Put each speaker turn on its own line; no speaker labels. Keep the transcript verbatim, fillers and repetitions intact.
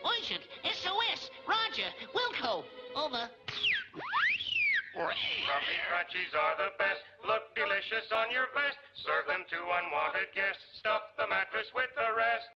Urgent! S O S! Roger! Wilco! Over.
Crumbly Crunchies are the best. Look delicious on your vest. Serve them to unwanted guests. Stuff the mattress with the rest.